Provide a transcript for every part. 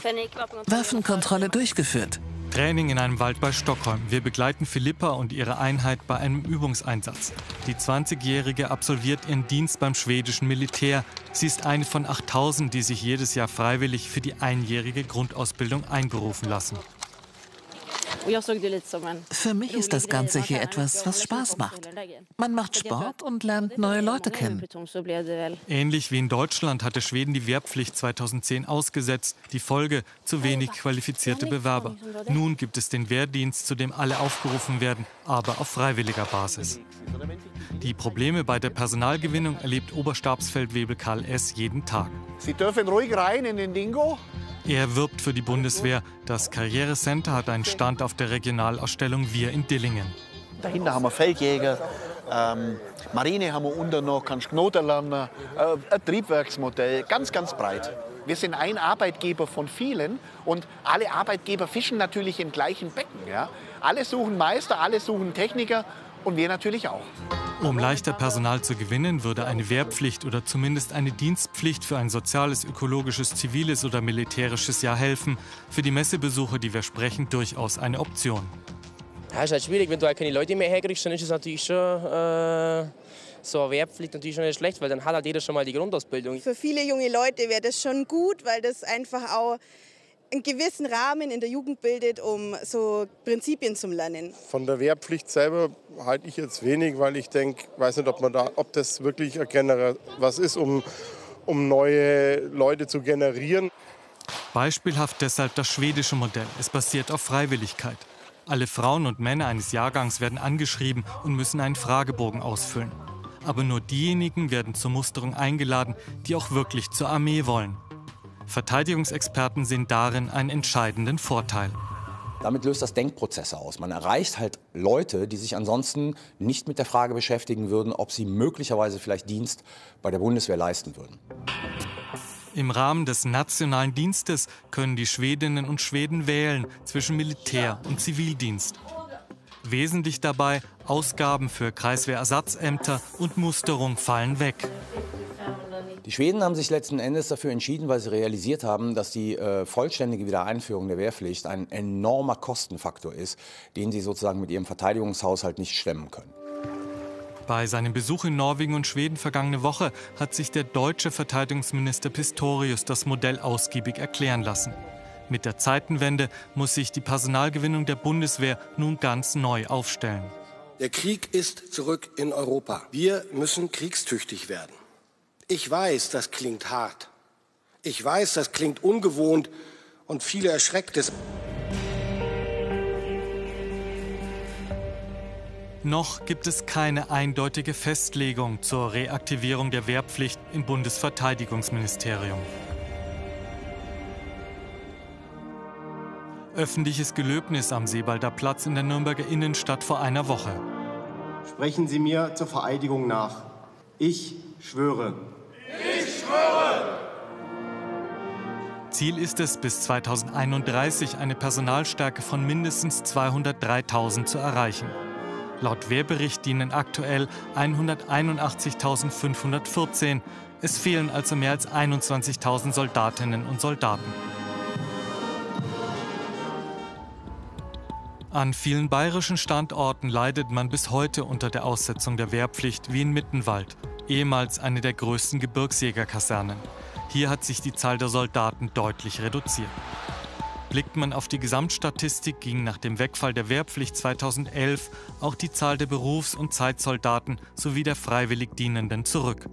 Waffenkontrolle durchgeführt. Training in einem Wald bei Stockholm. Wir begleiten Philippa und ihre Einheit bei einem Übungseinsatz. Die 20-Jährige absolviert ihren Dienst beim schwedischen Militär. Sie ist eine von 8000, die sich jedes Jahr freiwillig für die einjährige Grundausbildung einberufen lassen. Für mich ist das Ganze hier etwas, was Spaß macht. Man macht Sport und lernt neue Leute kennen. Ähnlich wie in Deutschland hatte Schweden die Wehrpflicht 2010 ausgesetzt. Die Folge: zu wenig qualifizierte Bewerber. Nun gibt es den Wehrdienst, zu dem alle aufgerufen werden, aber auf freiwilliger Basis. Die Probleme bei der Personalgewinnung erlebt Oberstabsfeldwebel Karl S. jeden Tag. Sie dürfen ruhig rein in den Dingo. Er wirbt für die Bundeswehr. Das Karrierecenter hat einen Stand auf der Regionalausstellung Wir in Dillingen. Dahinter haben wir Feldjäger, Marine haben wir unten noch, kannst Knoten lernen, ein Triebwerksmodell, ganz, ganz breit. Wir sind ein Arbeitgeber von vielen und alle Arbeitgeber fischen natürlich im gleichen Becken. Ja? Alle suchen Meister, alle suchen Techniker und wir natürlich auch. Um leichter Personal zu gewinnen, würde eine Wehrpflicht oder zumindest eine Dienstpflicht für ein soziales, ökologisches, ziviles oder militärisches Jahr helfen. Für die Messebesucher, die wir sprechen, durchaus eine Option. Ja, es ist halt schwierig, wenn du halt keine Leute mehr herkriegst, dann ist es natürlich schon so eine Wehrpflicht natürlich schon nicht schlecht, weil dann hat halt jeder schon mal die Grundausbildung. Für viele junge Leute wäre das schon gut, weil das einfach auch einen gewissen Rahmen in der Jugend bildet, um so Prinzipien zu lernen. Von der Wehrpflicht selber halte ich jetzt wenig, weil ich denke, weiß nicht, ob das wirklich was ist, um neue Leute zu generieren. Beispielhaft deshalb das schwedische Modell. Es basiert auf Freiwilligkeit. Alle Frauen und Männer eines Jahrgangs werden angeschrieben und müssen einen Fragebogen ausfüllen. Aber nur diejenigen werden zur Musterung eingeladen, die auch wirklich zur Armee wollen. Verteidigungsexperten sehen darin einen entscheidenden Vorteil. Damit löst das Denkprozesse aus. Man erreicht halt Leute, die sich ansonsten nicht mit der Frage beschäftigen würden, ob sie möglicherweise vielleicht Dienst bei der Bundeswehr leisten würden. Im Rahmen des nationalen Dienstes können die Schwedinnen und Schweden wählen zwischen Militär- und Zivildienst. Wesentlich dabei: Ausgaben für Kreiswehrersatzämter und Musterung fallen weg. Die Schweden haben sich letzten Endes dafür entschieden, weil sie realisiert haben, dass die vollständige Wiedereinführung der Wehrpflicht ein enormer Kostenfaktor ist, den sie sozusagen mit ihrem Verteidigungshaushalt nicht stemmen können. Bei seinem Besuch in Norwegen und Schweden vergangene Woche hat sich der deutsche Verteidigungsminister Pistorius das Modell ausgiebig erklären lassen. Mit der Zeitenwende muss sich die Personalgewinnung der Bundeswehr nun ganz neu aufstellen. Der Krieg ist zurück in Europa. Wir müssen kriegstüchtig werden. Ich weiß, das klingt hart. Ich weiß, das klingt ungewohnt und viele erschreckt es. Noch gibt es keine eindeutige Festlegung zur Reaktivierung der Wehrpflicht im Bundesverteidigungsministerium. Öffentliches Gelöbnis am Seebalder Platz in der Nürnberger Innenstadt vor einer Woche. Sprechen Sie mir zur Vereidigung nach. Ich schwöre. Ich schwöre! Ziel ist es, bis 2031 eine Personalstärke von mindestens 203.000 zu erreichen. Laut Wehrbericht dienen aktuell 181.514. Es fehlen also mehr als 21.000 Soldatinnen und Soldaten. An vielen bayerischen Standorten leidet man bis heute unter der Aussetzung der Wehrpflicht, wie in Mittenwald, ehemals eine der größten Gebirgsjägerkasernen. Hier hat sich die Zahl der Soldaten deutlich reduziert. Blickt man auf die Gesamtstatistik, ging nach dem Wegfall der Wehrpflicht 2011 auch die Zahl der Berufs- und Zeitsoldaten sowie der freiwillig Dienenden zurück.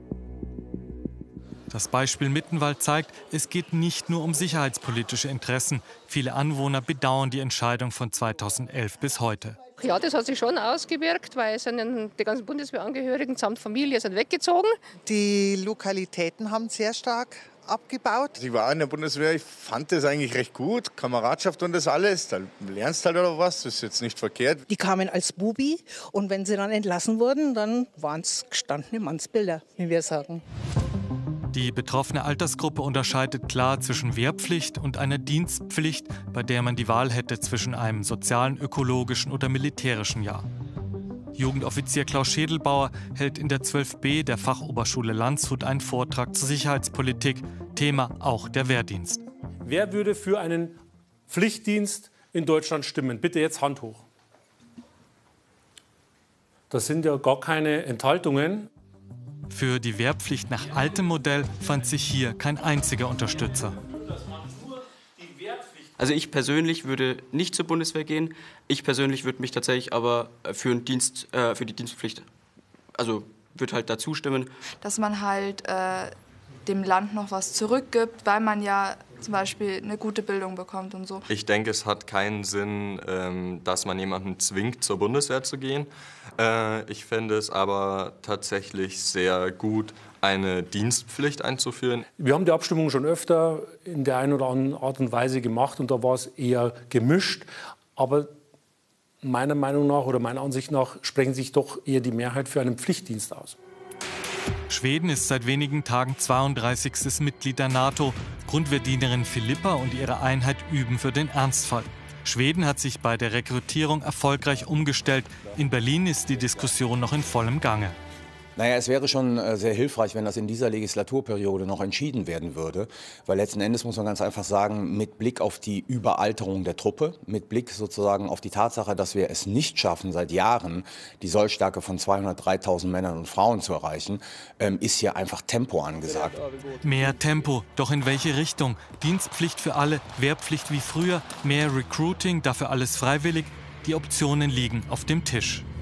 Das Beispiel Mittenwald zeigt, es geht nicht nur um sicherheitspolitische Interessen. Viele Anwohner bedauern die Entscheidung von 2011 bis heute. Ja, das hat sich schon ausgewirkt, weil die ganzen Bundeswehrangehörigen samt Familie sind weggezogen. Die Lokalitäten haben sehr stark abgebaut. Ich war in der Bundeswehr, ich fand das eigentlich recht gut. Kameradschaft und das alles, da lernst halt oder was, das ist jetzt nicht verkehrt. Die kamen als Bubi und wenn sie dann entlassen wurden, dann waren es gestandene Mannsbilder, wie wir sagen. Die betroffene Altersgruppe unterscheidet klar zwischen Wehrpflicht und einer Dienstpflicht, bei der man die Wahl hätte zwischen einem sozialen, ökologischen oder militärischen Jahr. Jugendoffizier Klaus Schädelbauer hält in der 12b der Fachoberschule Landshut einen Vortrag zur Sicherheitspolitik, Thema auch der Wehrdienst. Wer würde für einen Pflichtdienst in Deutschland stimmen? Bitte jetzt Hand hoch. Das sind ja gar keine Enthaltungen. Für die Wehrpflicht nach altem Modell fand sich hier kein einziger Unterstützer. Also ich persönlich würde nicht zur Bundeswehr gehen. Ich persönlich würde mich tatsächlich aber für die Dienstpflicht, also würde halt dazu stimmen. Dass man halt dem Land noch was zurückgibt, weil man ja zum Beispiel eine gute Bildung bekommt und so. Ich denke, es hat keinen Sinn, dass man jemanden zwingt, zur Bundeswehr zu gehen. Ich fände es aber tatsächlich sehr gut, eine Dienstpflicht einzuführen. Wir haben die Abstimmung schon öfter in der einen oder anderen Art und Weise gemacht und da war es eher gemischt. Aber meiner Meinung nach oder meiner Ansicht nach sprechen sich doch eher die Mehrheit für einen Pflichtdienst aus. Schweden ist seit wenigen Tagen 32. Mitglied der NATO. Grundwehrdienerin Filippa und ihre Einheit üben für den Ernstfall. Schweden hat sich bei der Rekrutierung erfolgreich umgestellt. In Berlin ist die Diskussion noch in vollem Gange. Naja, es wäre schon sehr hilfreich, wenn das in dieser Legislaturperiode noch entschieden werden würde. Weil letzten Endes muss man ganz einfach sagen, mit Blick auf die Überalterung der Truppe, mit Blick sozusagen auf die Tatsache, dass wir es nicht schaffen, seit Jahren die Sollstärke von 203.000 Männern und Frauen zu erreichen, ist hier einfach Tempo angesagt. Mehr Tempo, doch in welche Richtung? Dienstpflicht für alle, Wehrpflicht wie früher, mehr Recruiting, dafür alles freiwillig? Die Optionen liegen auf dem Tisch.